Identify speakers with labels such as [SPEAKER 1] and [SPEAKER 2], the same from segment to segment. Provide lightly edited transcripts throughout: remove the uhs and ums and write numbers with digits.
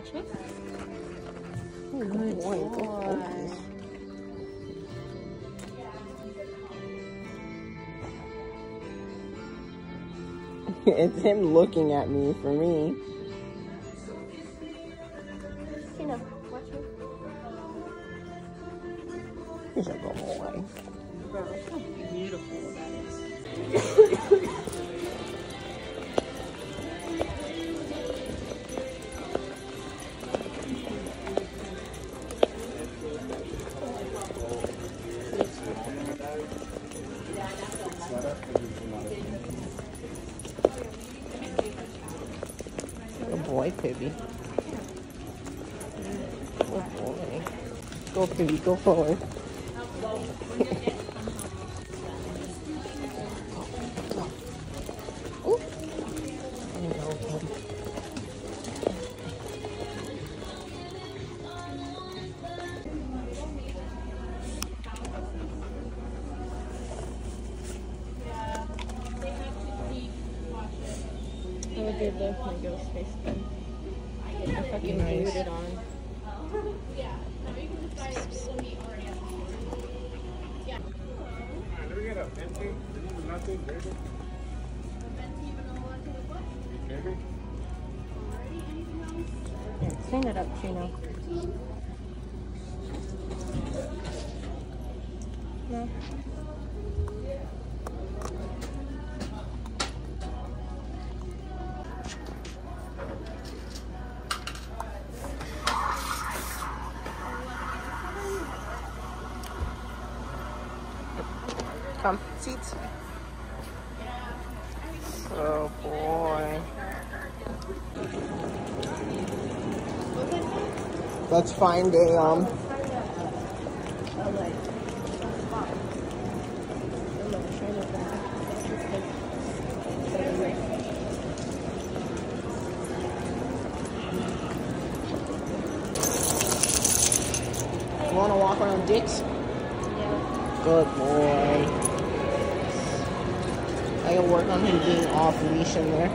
[SPEAKER 1] Watch me.
[SPEAKER 2] Good boy. It's him looking at me for me.
[SPEAKER 1] Tina, watch me.
[SPEAKER 2] He's a good boy.
[SPEAKER 1] Bro, look how beautiful that is.
[SPEAKER 2] Good boy, Pibby. Good boy. Go, Pibby, go forward. Ooh. There you go, Pibby.
[SPEAKER 1] I would give my ghost face then. I fucking
[SPEAKER 2] Nice.
[SPEAKER 1] glued it on. Clean it up, Chino. No.
[SPEAKER 2] Come, seats. Oh boy. Let's find a You wanna walk around Dick's?
[SPEAKER 1] Yeah.
[SPEAKER 2] Good boy. I can work on him being off leash in there.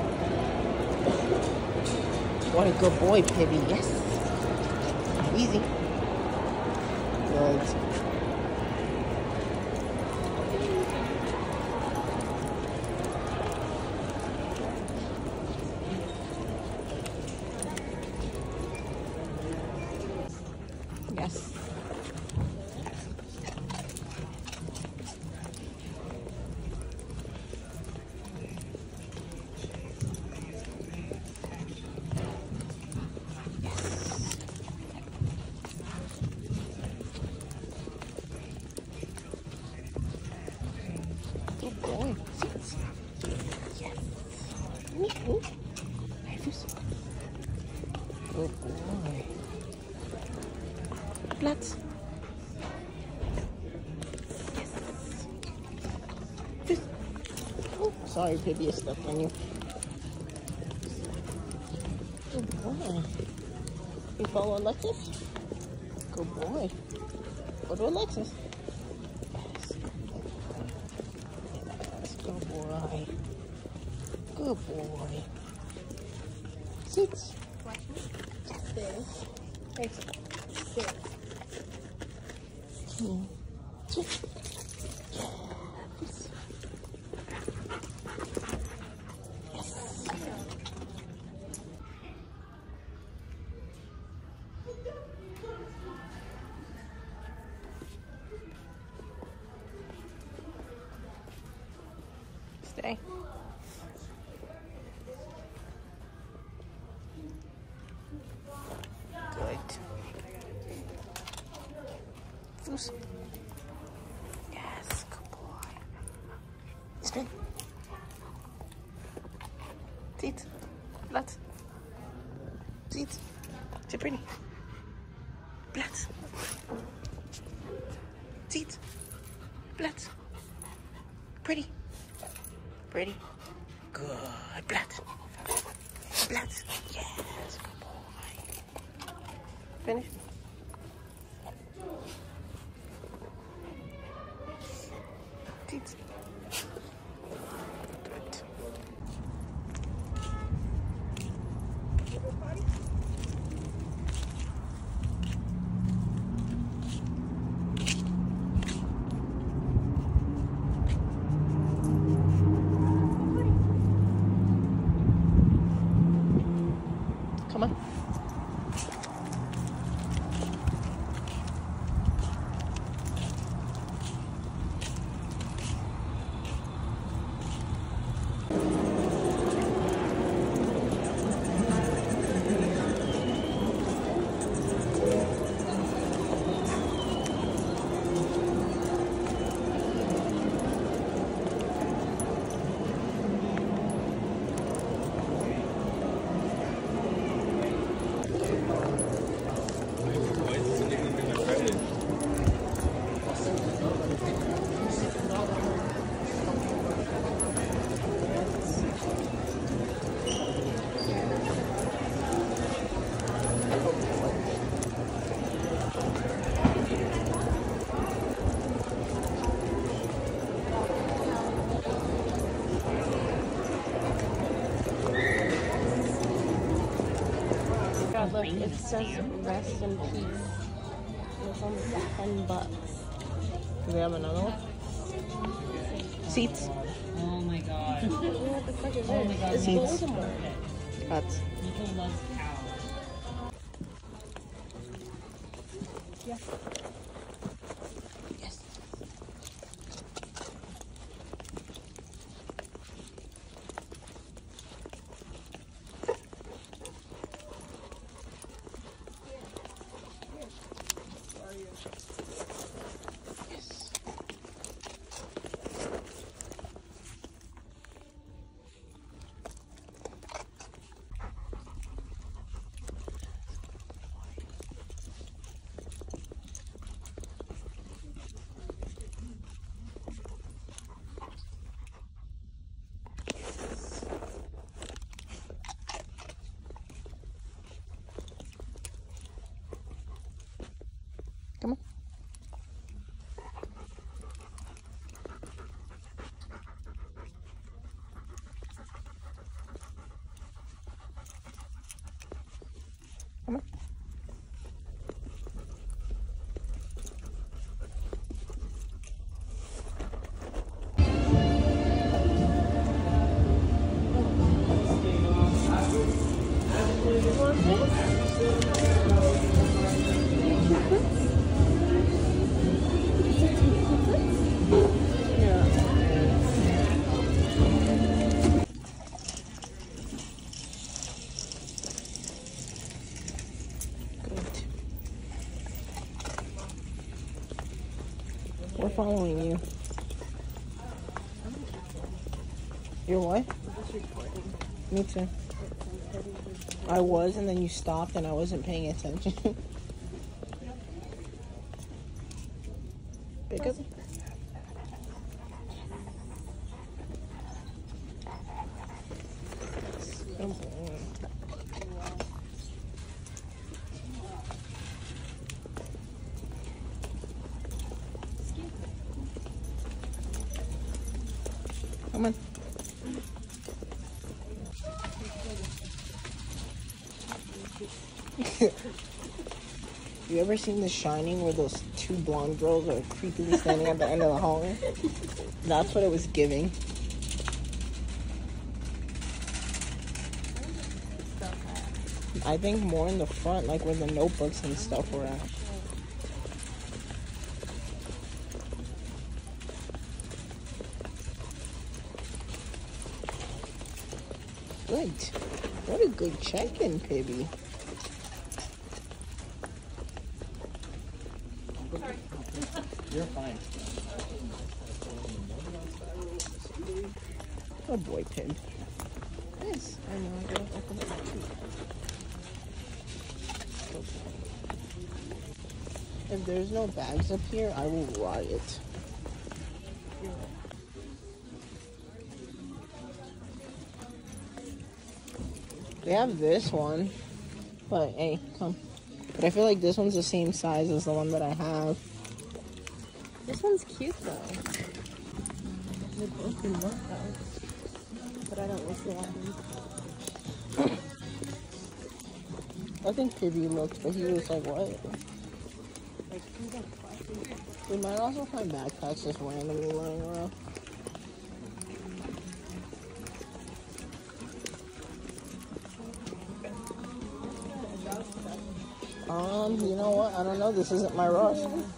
[SPEAKER 2] What a good boy, Pibby. Yes. Easy. Good. Yes. Good boy. Sit. Yes. Woo-hoo. Good boy. Platz. Yes. Just. Oh, sorry, Pibby, I stepped on you. Good boy. You follow Alexis? Good boy. Go to Alexis. Yes, good boy. Good boy. Sit.
[SPEAKER 1] Stairs. Thanks. Stairs.
[SPEAKER 2] Sit. Stay. Good. Foos. Yes, good boy. Spin. Sit. Platz. Sit. Sit pretty. Platz. Sit. Platz. Pretty. Pretty. Good. Platz. Platz. Yes, good boy. Finish. Sit. Good.
[SPEAKER 1] Yeah, look, it says rest in peace. It's only $10.
[SPEAKER 2] Do they have another one? Seats.
[SPEAKER 3] Oh my god.
[SPEAKER 1] What the fuck is
[SPEAKER 3] Oh my
[SPEAKER 1] this?
[SPEAKER 3] god.
[SPEAKER 1] It's
[SPEAKER 2] Seats.
[SPEAKER 1] Voldemort.
[SPEAKER 2] That's
[SPEAKER 3] Nico loves cows.
[SPEAKER 2] yes. Come on. Come on. Good. We're following you. You're what? Me too. I was, and then you stopped, and I wasn't paying attention. Pick up. Come on. Come on. You ever seen The Shining where those two blonde girls are creepily standing at the end of the hallway? That's what it was giving. I think more in the front, like where the notebooks and stuff were at. Good. What a good check-in, Pibby.
[SPEAKER 3] You're fine.
[SPEAKER 2] Good boy, Pib. Yes, I know. I gotta open it too. If there's no bags up here, I will riot. They have this one, but hey, come. But I feel like this one's the same size as the one that I have.
[SPEAKER 1] This one's cute though. They both do look though. But I don't like the one.
[SPEAKER 2] I think Pibby looked, but he was like, what?
[SPEAKER 1] Like,
[SPEAKER 2] We might also find backpacks just randomly lying around. You know what? I don't know. This isn't my rush.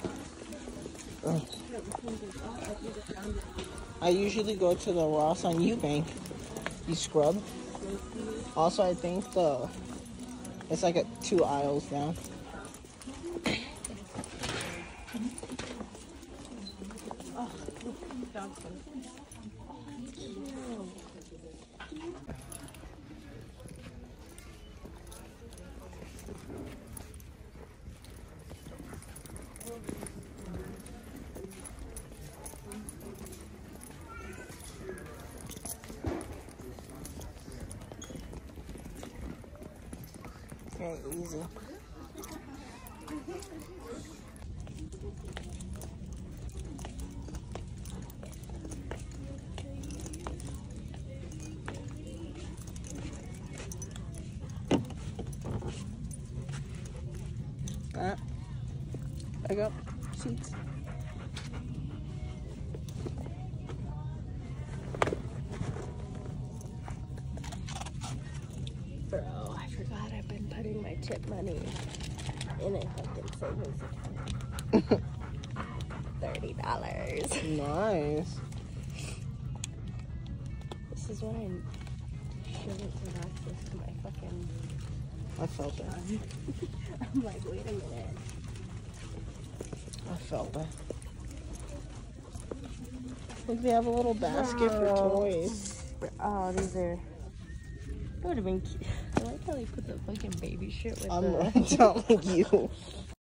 [SPEAKER 2] I usually go to the Ross on Eubank. You scrub. Also, I think it's like 2 aisles down. Okay, easy. I got seats.
[SPEAKER 1] Bro, I forgot I've been putting my tip money in a fucking savings account. $30.
[SPEAKER 2] Nice.
[SPEAKER 1] This is when I shouldn't have access to my fucking...
[SPEAKER 2] I felt that.
[SPEAKER 1] I'm like, wait a minute.
[SPEAKER 2] I felt that. Look, they have a little basket for toys.
[SPEAKER 1] Oh, these are... That would have been cute. I like how they put the fucking baby shit with
[SPEAKER 2] I'm
[SPEAKER 1] the...
[SPEAKER 2] right telling you.